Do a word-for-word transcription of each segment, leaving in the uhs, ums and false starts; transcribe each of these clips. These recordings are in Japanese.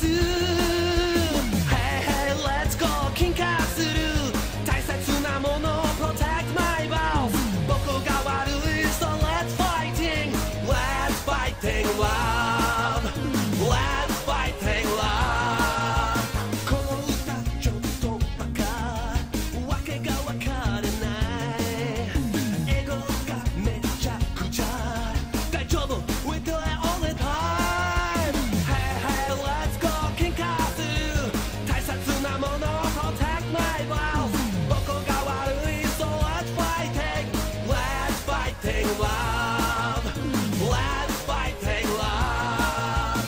す Hey hey let's go 金化する大切なもの Protect my vows 僕が悪い So let's fighting Let's fighting love Let's fighting love この歌ちょっとバカわけがわからない英語がめちゃくちゃ大丈夫 We do it all the time Hey hey let's go 金化する大切なもの Protect my vows 僕が悪い So let's fighting Let's fighting love Let's fighting love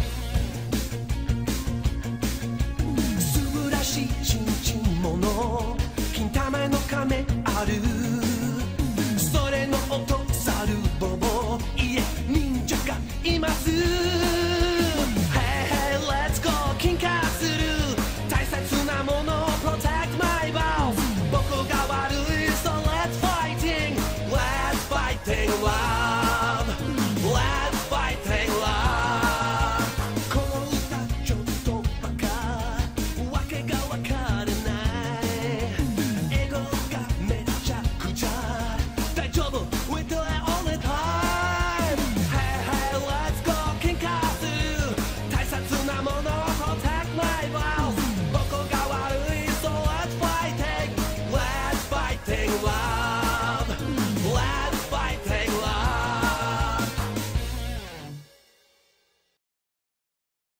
素晴らしいちんちんもの金玉の亀あるそれの音サルボボいえ忍者がいます Hey hey let's go 金化する大切なもの Protect my vows 僕が悪い So let's fighting Let's fighting love Let's fighting love この歌ちょっとバカわけがわからない英語がめちゃくちゃ大丈夫 We do it all the time Hey hey let's go 金化する大切なもの